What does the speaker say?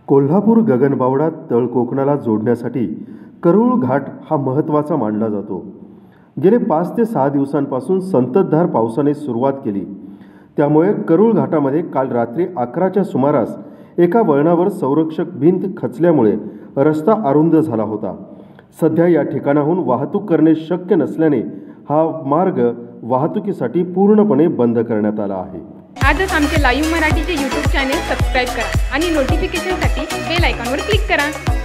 कोल्हापूर गगनबावडा तळ कोकणाला जोडण्यासाठी करूळ घाट हा महत्त्वाचा मानला जातो। गेले 5 ते 6 दिवसांपासून संततधार पावसाने सुरुवात केली। त्यामुळे करूळ घाटामध्ये काल रात्री 11च्या सुमारास एका वळणावर संरक्षक भिंत खचल्यामुळे रस्ता अरुंद झाला होता। सध्या या ठिकाणाहून वाहतूक करणे शक्य नसल्याने हा मार्ग वाहतुकीसाठी पूर्णपणे बंद करण्यात आला आहे। आजच आमचे लाईव्ह मराठीचे YouTube चॅनल सबस्क्राइब करा आणि नोटिफिकेशनसाठी बेल आयकॉनवर क्लिक करा।